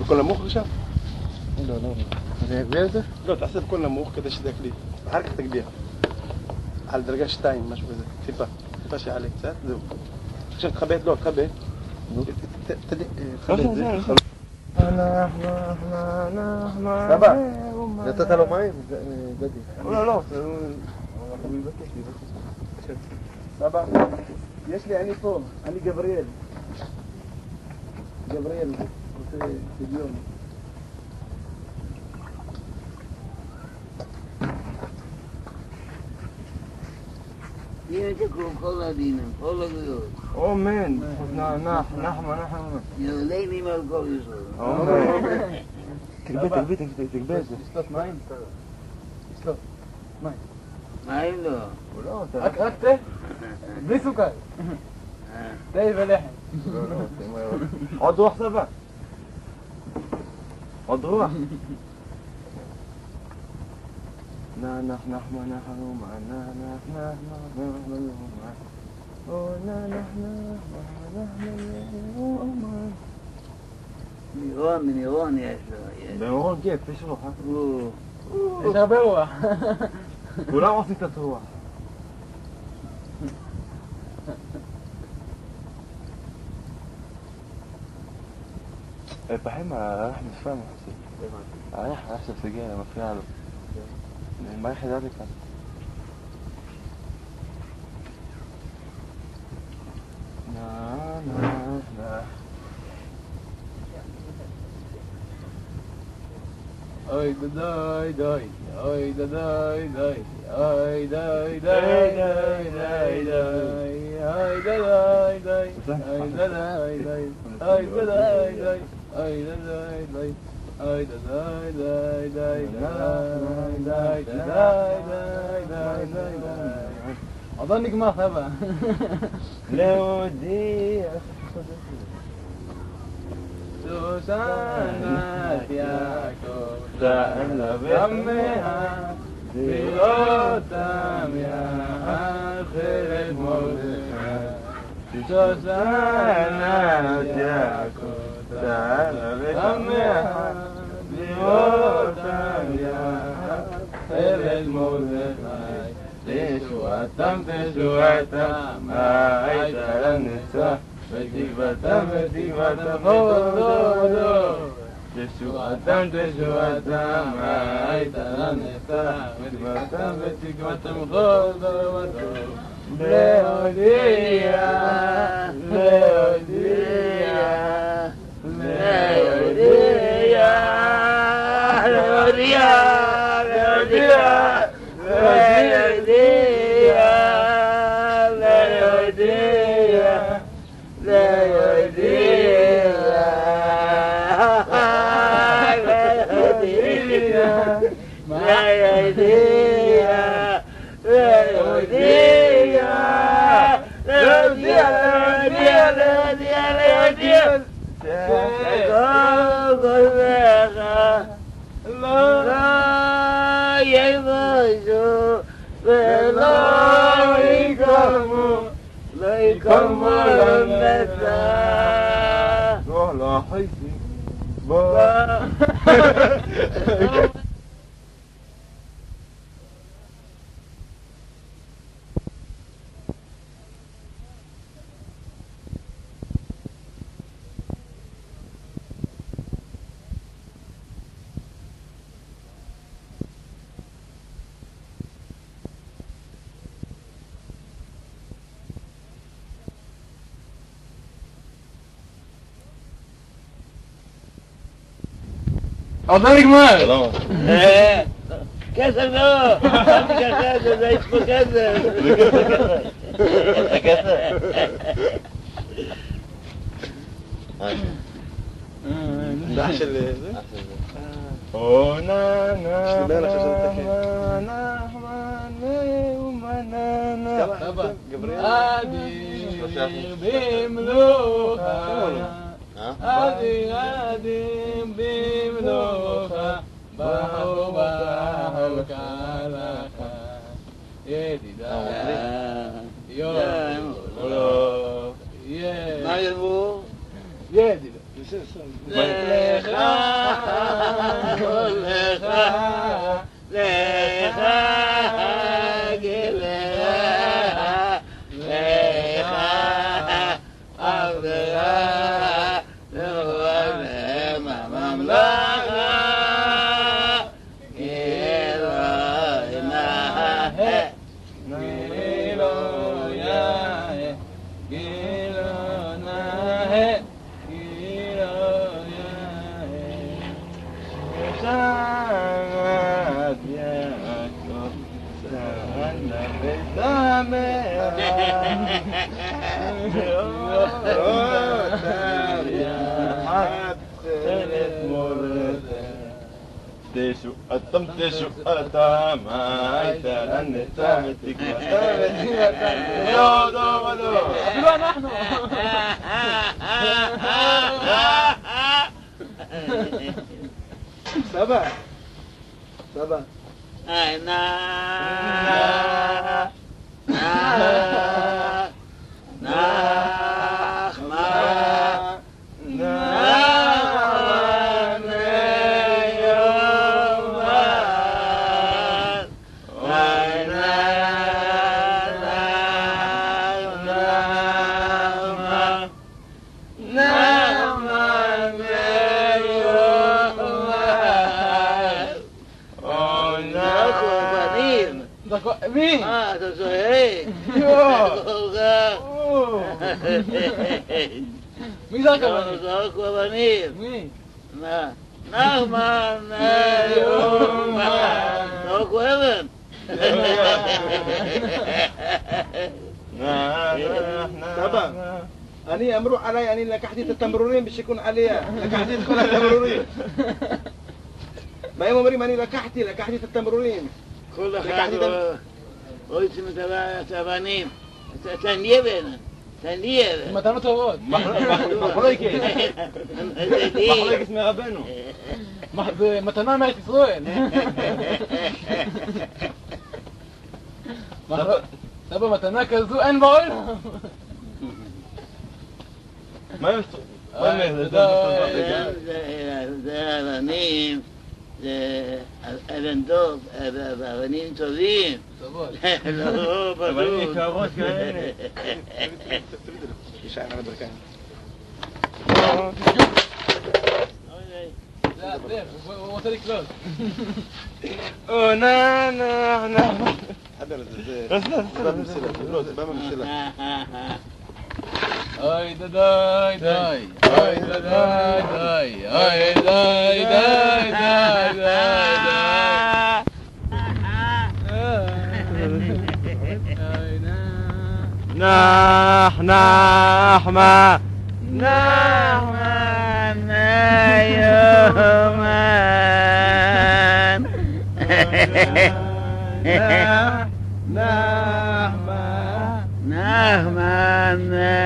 بكل نموخ شاف؟ لا زي كبير ده؟ لا تحسب بكل نموخ كده شدك ليه حركتك بيها على درجة شتاين مش بزي سيبا ماشي عليك ساعات ذوق عشان تخبيت له تخبي تخبيت زي سبع جاتت له ماي بدي لا سبع يش لي يعني فوق علي جبريل في اليوم يجيكم كل دينا كل جيود او مان نحن يليني ما الكل يصير تكبيت سلوت ماين سلوت ماين ما له أكتة بلي سكر تاي بلحم عضو واحدة بقى عضو واحد نحن من إيران يا شو هون كيف فيش روحه ايش هبوة ولا عطيك تروح البحيم راح نتفاهم رايح احسب سجاير ما فيها له ما يحد ذلك لا اي داي داي اي داي داي اي داي داي داي داي داي اي داي داي اي داي داي اي داي داي اي داي داي اي داي داي داي داي داي داي اظنك ما خبا لو ودي سوسنة ياكل سألنا دمها بيوتام يا آخر الموت سوسنة ياكل دمها بيوتام يا آخر الموت تشواتم ما عيش على النساء بتيبتم خودو تشواتم ما عيش على النساء بتيبتم خودو ليوديا ليوديا ليوديا ليوديا ليوديا أظنك ما سلام كسر له كسر زي اسمه كسر دعش اللي اوه نا نا لا لا شجرتك هادي بملوخة هادي بملوخة باحو كالخا يدي دا يو ما يربو يدي دا לך, לך, לך, גלך, לך, עבדך, לבלם הממלכה, גילוי נאה, גילוי נאה, גילוי נאה, גילוי נאה. שרת יעקב, שרה ותמר, ואותה יחצרת מולדת. תשועתם תשועתם, הייתה לנצח ותקוותה ותקוותה. לא, לא, לא. אפילו אנחנו. סבא. סבא. מי? אתה צוחק? מי זרק אבנים? זרקו אבנים. מי? נחמן יומן. זרקו אבן. סבא, אני אמרו עליי, אני לקחתי את התמרורים בשיכון עלייה. לקחתי את כל התמרורים. מה הם אומרים? אני לקחתי את התמרורים. כל אחד רוצים את האבנים. תניאבן. תניאבן. מתנות טובות. מחלוקת. מחלוקת מרבנו. זה מתנה מארץ ישראל. סבא, מתנה כזו אין בעולם. מה הם זה אבנים, זה אבן טוב, אבנים טובים. לא, פשוט. אבנים יקרות כאלה. ישען על הברכיים. הוא רוצה לקלוט. או נה נה נה. חבר, זה בא ממסילה. לא, זה בא ממסילה. אוי די די די, אוי די די די, אוי די די די די. נחמה נחמן יומן. נחמן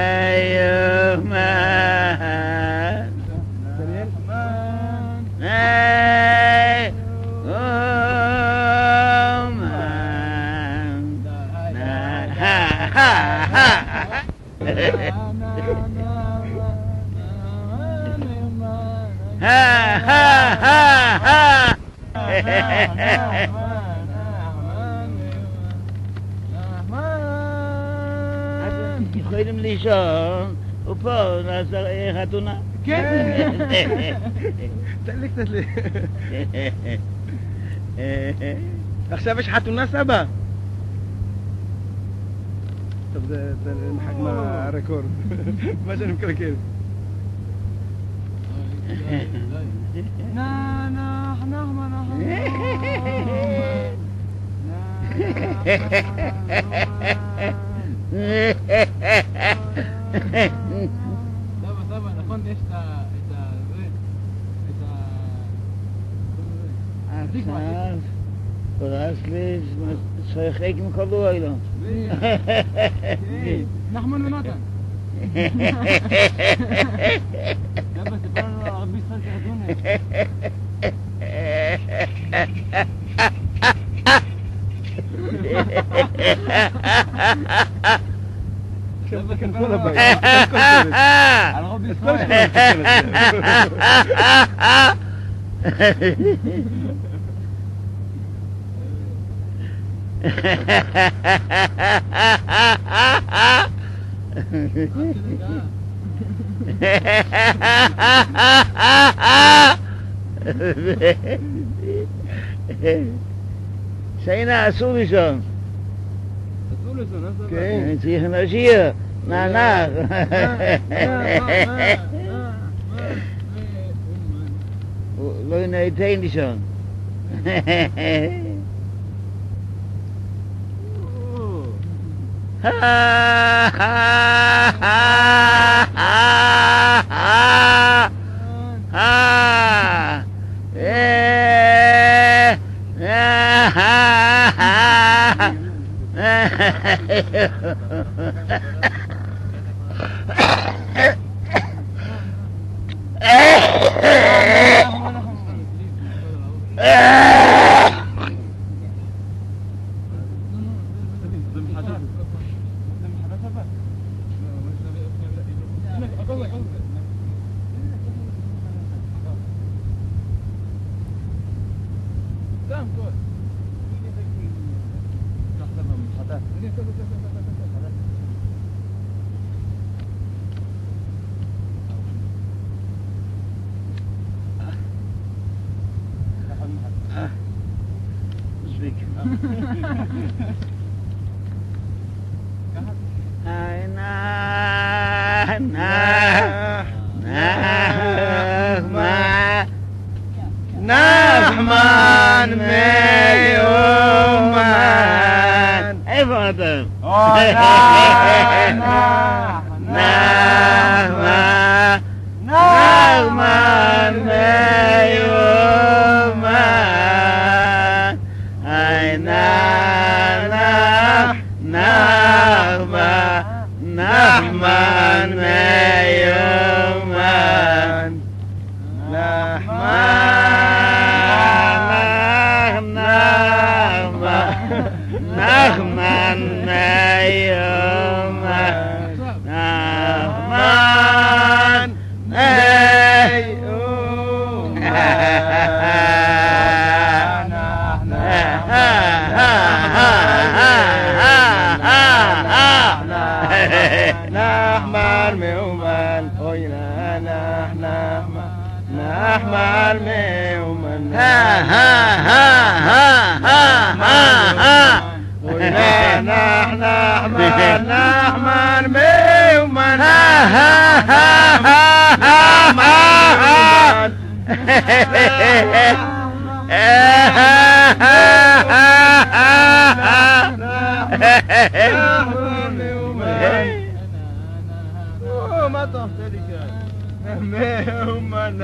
יומן. יכולים לישון, ופה נעשה חתונה. כן. תן לי קצת לי. עכשיו יש חתונה סבא. טוב, זה מחק מהרקורד. מה שאני מקלקל. סבא, נכון, יש את עכשיו, פרס לי, שחק עם כל לילה. נחמן ונתן. סבא, סיפרנו רבי יצחק חתונה. كان كل بيت على غض שינה אסור לישון. אסור לישון, אז כן, צריך לשיר, נענח. לא נהייתן לישון. נחמן מיומן. איפה אתם? נחמן מיומן. נחמן מיומן. נחמן מיומן. נחמן נחמן מיומן. אוי נחמן מיומן. נחמן מיומן. מה אתה עושה לי כאן? מיומן.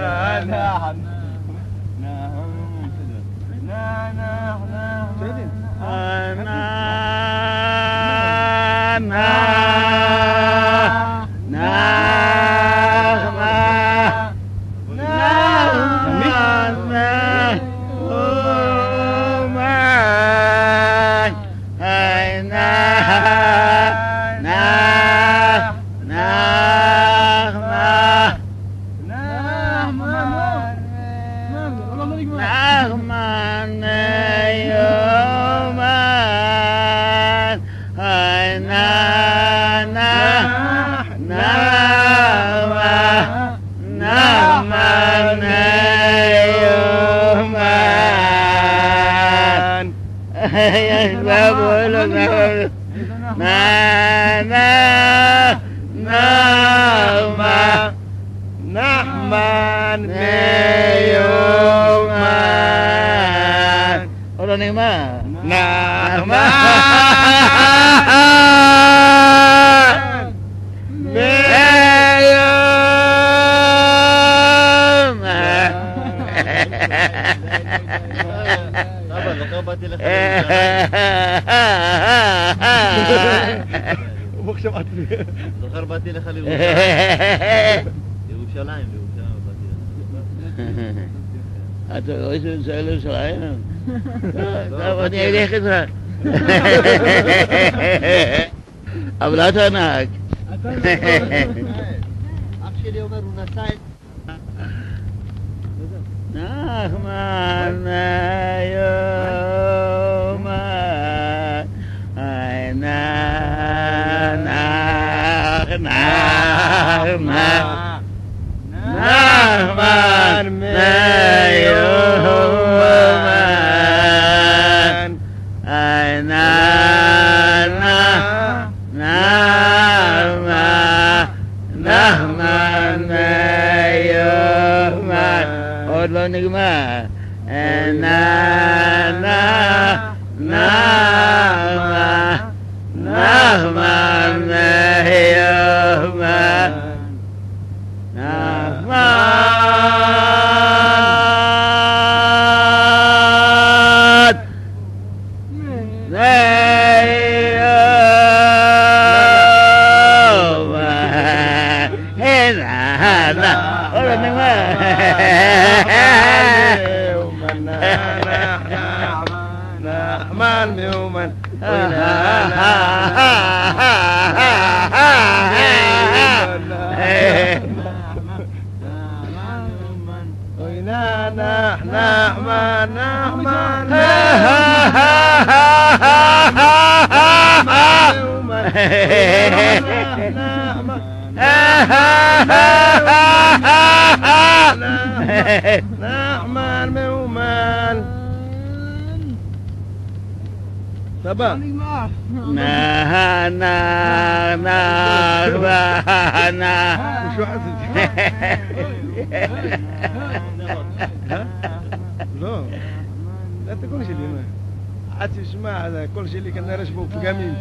נחמן מיומן. עוד לא נגמר. נחמן זוכר באתי לך לירושלים. לירושלים באתי לך. אתה רואה שזה לירושלים? טוב, אני אלך איתך. אבל אתה נהג. אח שלי אומר, הוא נסע את... נחמן מהיומן, נחמן מהיומן, נחמן מהיומן, עוד לא נגמר. נחמן מהיומן, נחמן מיומן, נחמן מיומן. סבא. شو حاسس؟ لا لا تكونش لي ما عاد تسمع هذا كل شيء اللي كنا نرشبه في قامين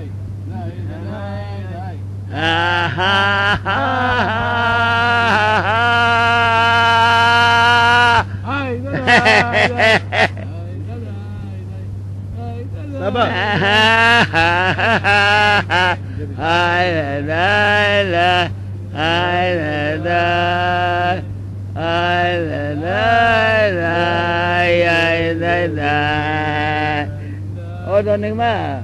سبا Udah nigma,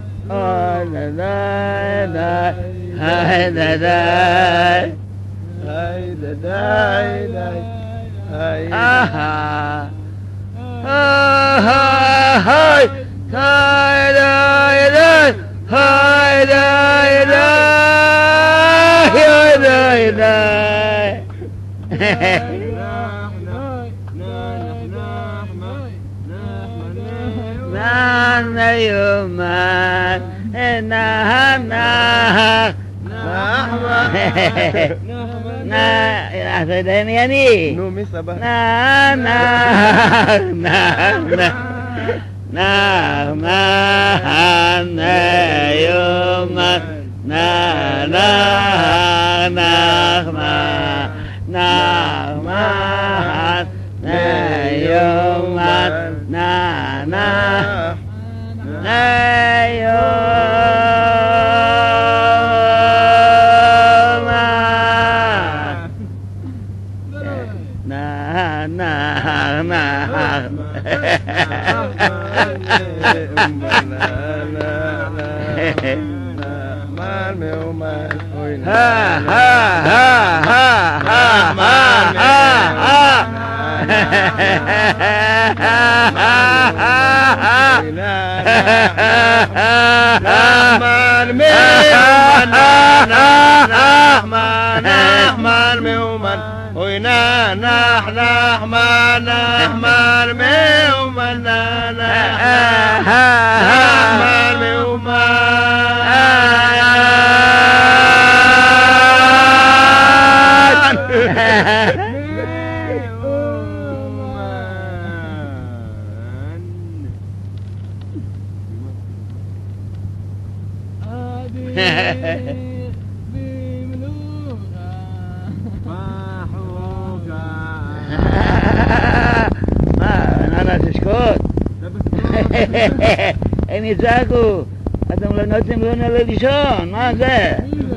הם יצעקו, אתם לא נותנים לנו לישון, מה זה?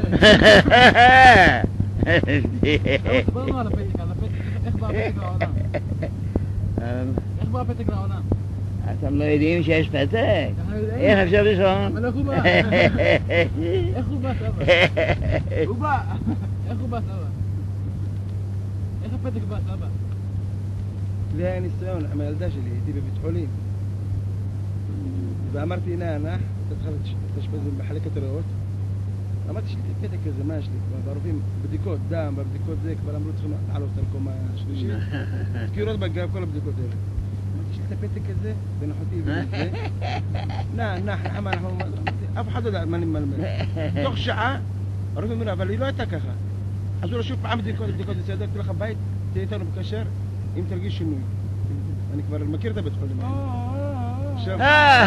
איך בא הפתק לעונה? איך בא הפתק לעונה? אתם לא יודעים שיש פתק? אנחנו יודעים. איך אפשר לישון? אבל איך הוא בא? איך הוא בא, סבא? הוא בא! איך הוא בא, סבא? איך הפתק בא, סבא? לי היה ניסיון עם הילדה שלי, הייתי בבית חולים. ואמרתי, נח, אתה צריך להתאשפז במחלקת ריאות. אמרתי, יש לי פתק כזה, מה יש לי? ברופאים, בדיקות דם, בבדיקות זה, כבר אמרו צריכים לעלות על קומה שלישית. דקירות בגב, כל הבדיקות האלה. אמרתי, יש לי את הפתק הזה, בין אחותי ובין זה. נח, אף אחד לא יודע מה אני מלמד. תוך שעה, הרופאים אומרים, אבל היא לא הייתה ככה. עשו לה שוב פעם בדיקות, בסדר, תלך הבית, תהיה איתנו בקשר, אם תרגיש שינוי. אני כבר מכיר את הבית חולים. עכשיו,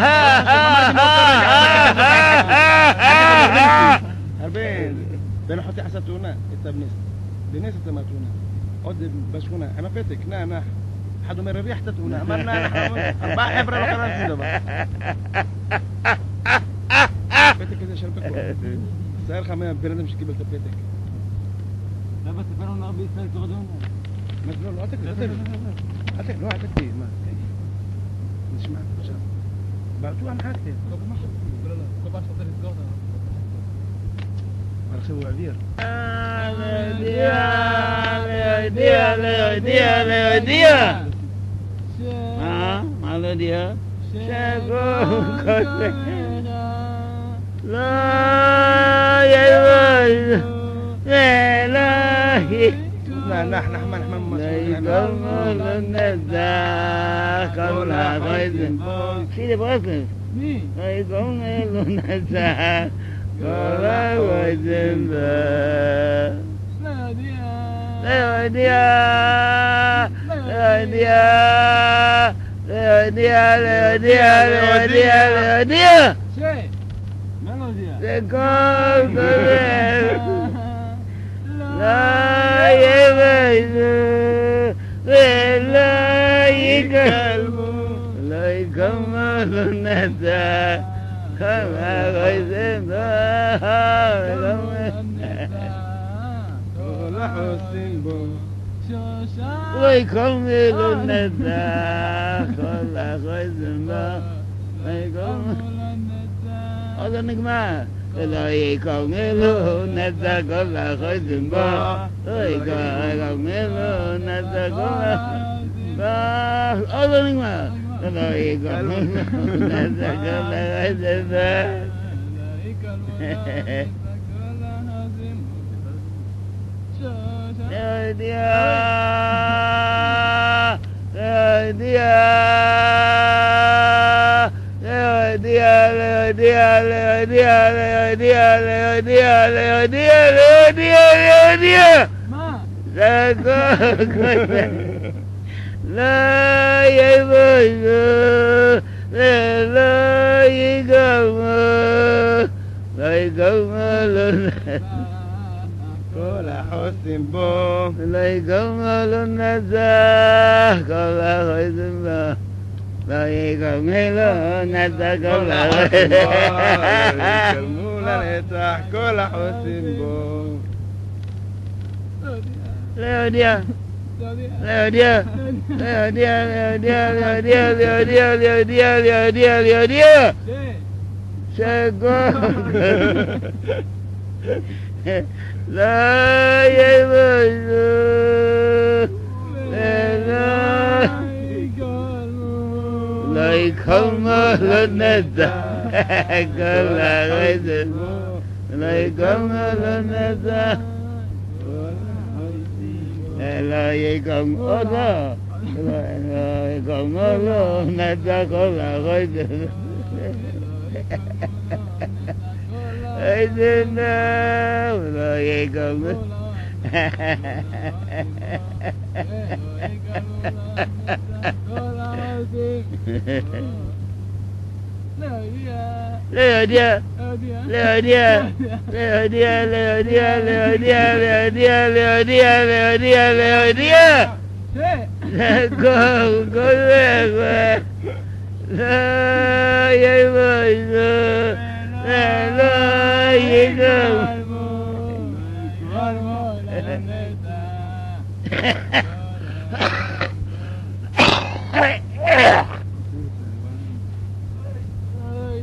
הרבה, בן אחותי עשה תאונה, הייתה בנס הייתה מהתאונה. עוד בשכונה, עם הפתק, נח. אחד אומר, רביח את התאונה, אמר נח, 4 חבר'ה לא קרה שום דבר. הפתק הזה של פקוע. תסער לך מהבן אדם שקיבל את הפתק. סבא, ספר לנו הרבה ישראל תורדון. לא, אל תקטי, מה? נשמע, עכשיו. בטוח מחקתי. כל פעם שאתה לסגור אותנו. אבל עכשיו הוא אוויר. להודיע. מה להודיע? לא יבוא ולא נחמן יגמול נצח כל החויזם שירי ברסלב מי? יגמול נצח כל החויזם להודיע ש? מה לא יודע? זה כל כזה לא יבזו ולא יגלמו לא יגמלו נצח כל החויזם כל החוסים בו לא יגמלו נצח כל החויזם לא יגמלו עוד לא נגמר לא יגמלו נצח כל החויזם לא יגמלו נצח כל החויזם עוד לא נגמר לא יגמלו נצח כל החויזם להודיע מה? זה כל כזה לא יבוזו ולא יגמלו לא יגמלו כל החוסים בו לא יגמלו נצח כל החויזם בו לא יגמלו נצח כל החויזם יגמלו לנצח כל החוסים בו להודיע שכל לא יבוזו לא יגמלו נצח כל החויזם לא יגמלו נצח לא יגמלו נצח כל החויזם איזה נאו לא יגמלו להודיע כל כזה לא יבוזו ולא יגמלו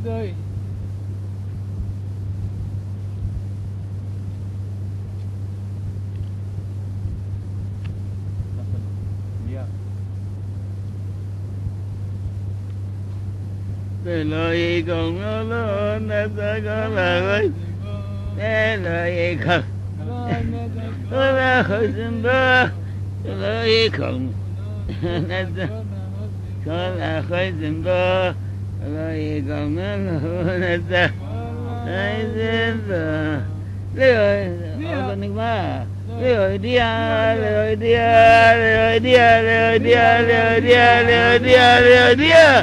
די. ולא יקום לא נדע כל החוי ולא יקום כל החויזם בו ולא יקום נדע כל החויזם בו ולא יקום לא נדע חויזם בו לא נגמר לא יודע לא יודע לא יודע לא יודע לא יודע לא יודע לא יודע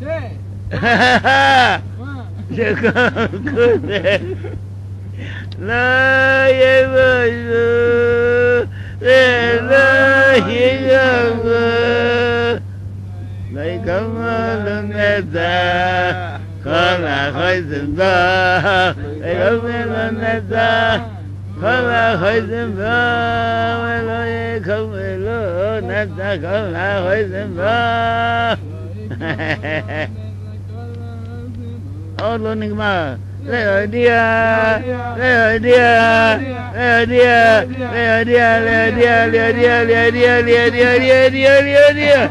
שכל כזה לא יבושו ולא יגמו לא יגמו לא נדע כל החויזם בו לא יגמו לא נדע כל החויזם בו ולא יגמו לא נדע כל החויזם בו עוד לא נגמר לא יודע לא יודע לא יודע לא יודע לא יודע לא יודע לא יודע לא יודע לא יודע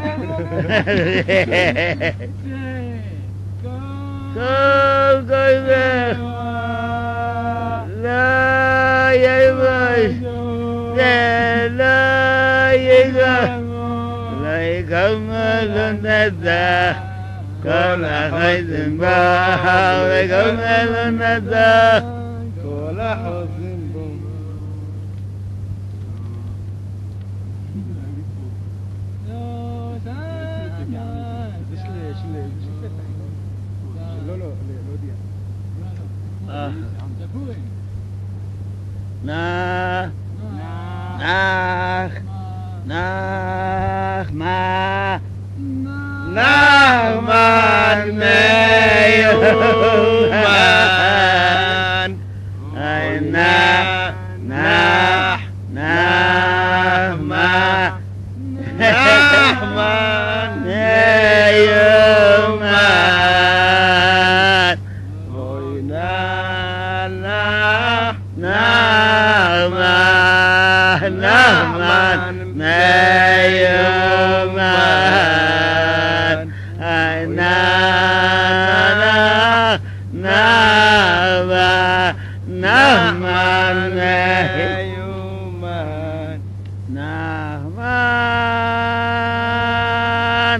כל כזה לא יבוש לא יגום לא יגום לא נדע כל החויזם בו וגם לא נדע כל החוזים בו. לא להודיע. מה נחמן מיומן נחמן מיומן בואי נחמן מיומן נחמן מיומן נחמן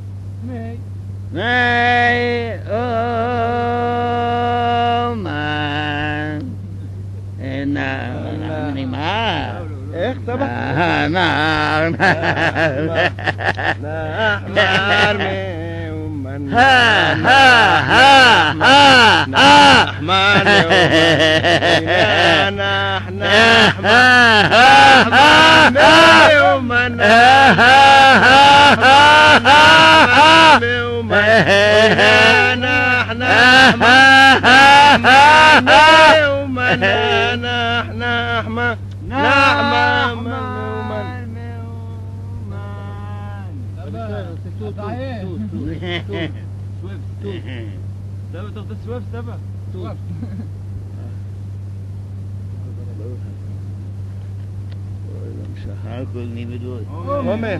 מיומן נגמר איך סבא? נחמן מיומן שחר כל ניבדות אמן.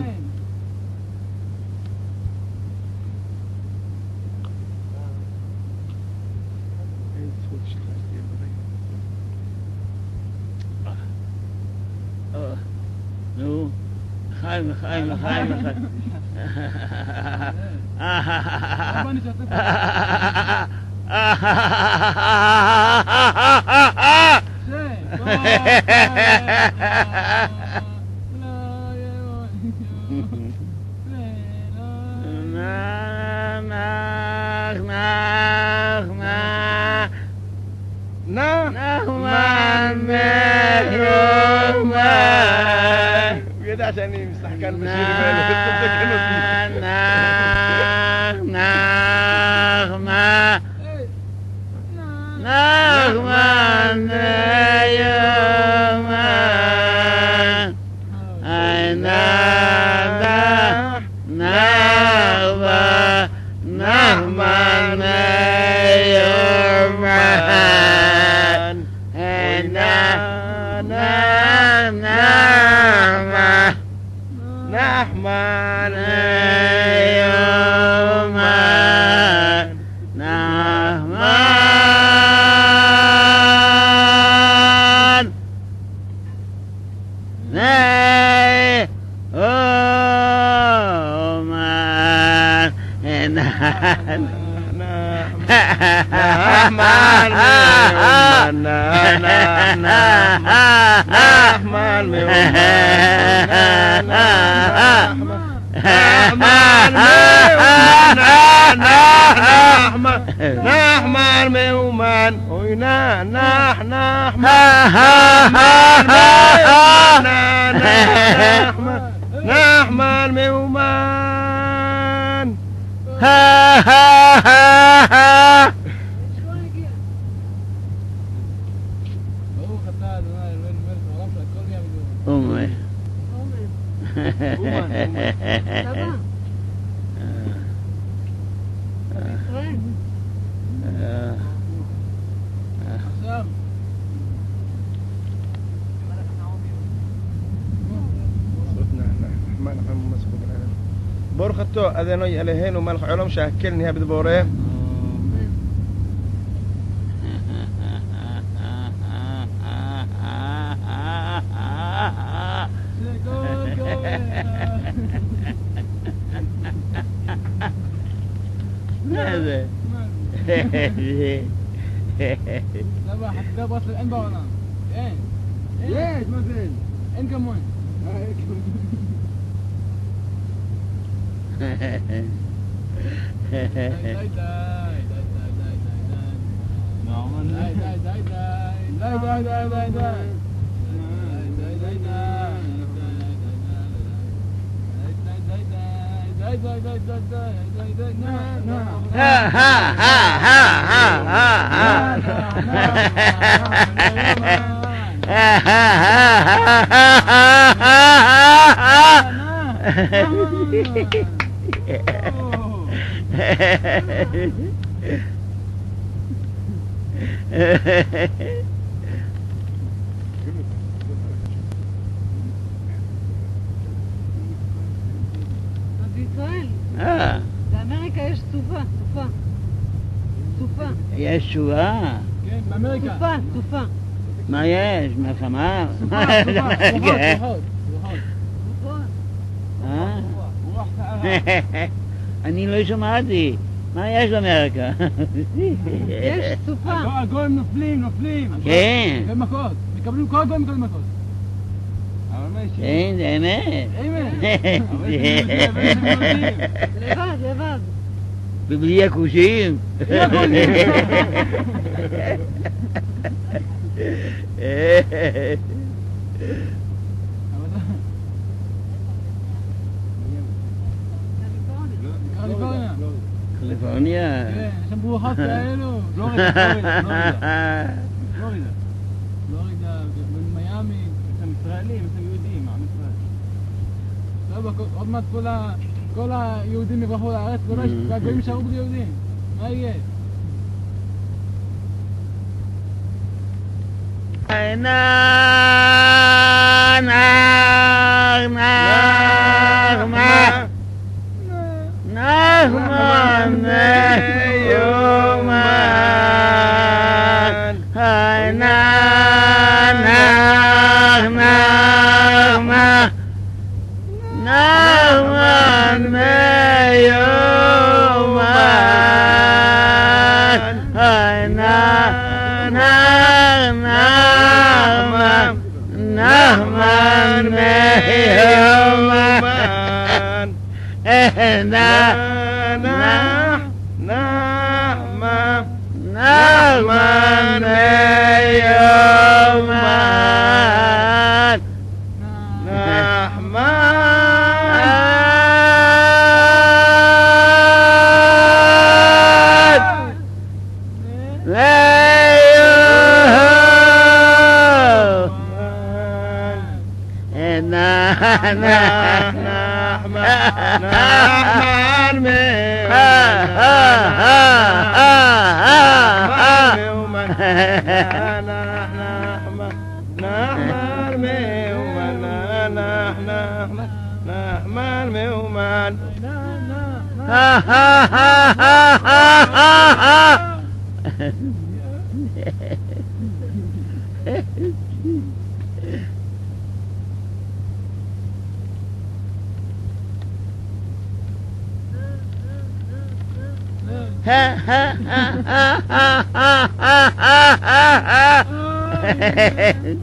נו, חיים. נחמן מיומן הוא ידע שאני משחקן בשירים האלה, בסוף תקן אותי. נחמן מיומן נחמן מיומן نحمل ميومان وينا نحمل ميومان بورختو أذنو يلهين وملخ علوم شاكلني هبد بوريه هذا لا بقى حتى بوصل الان بقى وانا ايه ليش ما فين ان كمان באמריקה יש סופה. יש שואה? כן, באמריקה. סופה. מה יש? מה חמה? אני לא שמעתי. מה יש באמריקה? יש סופה. הגויים נופלים. כן. במכות. מקבלים כל הגויים מקבלים מכות. כן, זה אמת. לבד. ובלי הכושים. קליפורניה. כן, יש שם ברוכות כאלו. פלורידה, מיאמי. יש שם ישראלים, יש שם יהודים, עם ישראל. טוב, עוד מעט כל היהודים יברחו לארץ, והגויים יישארו בלי יהודים. מה יהיה? ha ha ha ha ha ha ha ha.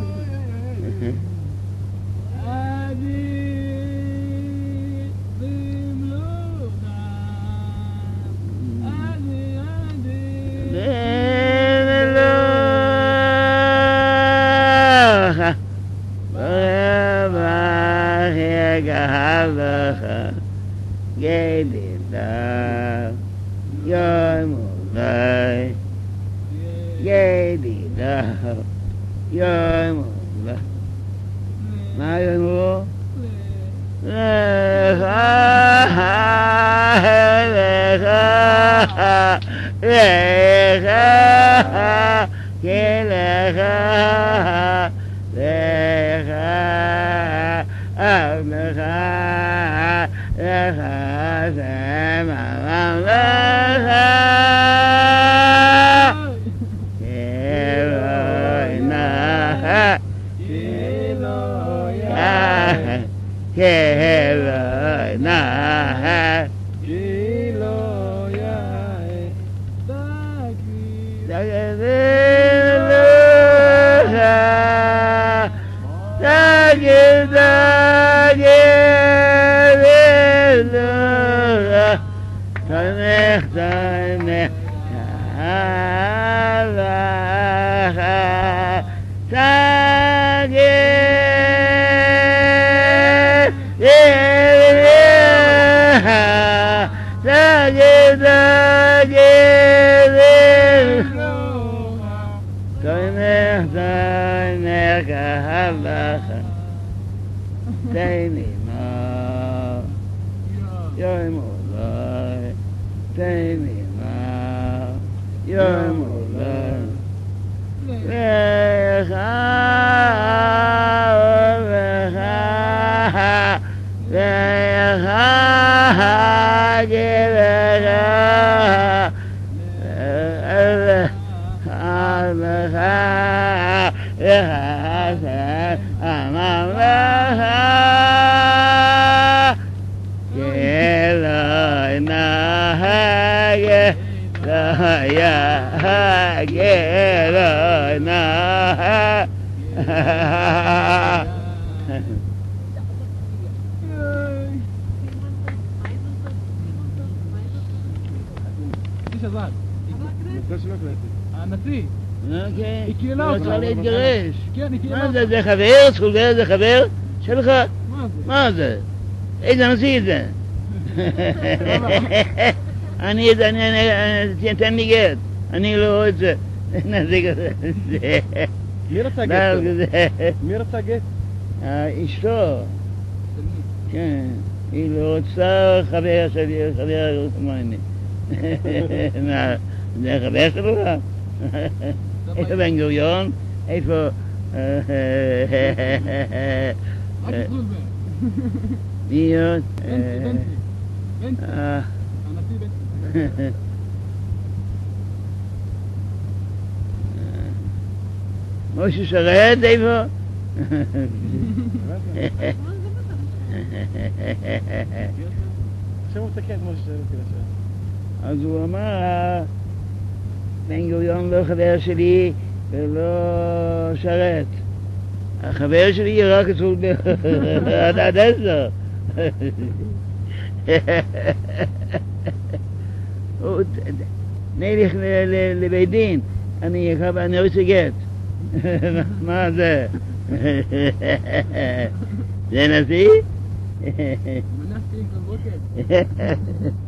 הנשיא. אוקיי. הקהילה הוא אותך. רצה להתגרש. כן, הקהילה מה אותך. זה חבר? סחובר זה חבר שלך? מה זה? מה זה? איזה נשיא זה? תן לי גט. אני לא רוצה נשיא כזה. מי רצה דל גט? כזה. מי רצה גט? אשתו. כן. היא לא רוצה חבר שלי, חבר כמוני. מה, זה חבר שלך? איפה בן גוריון? איפה... רק זולבר. מי עוד? בנצי. בנצי. הנשיא בנצי. משה שרת איפה? עכשיו הוא מתקן כמו ששאלתי לשאלה. אז הוא אמר, בן גוריון לא חבר שלי ולא שרת. החבר שלי יהיה רק אצל עד 10. נלך לבית דין, אני רוצה גט. מה זה? זה נשיא? מנסתי כל בוקר.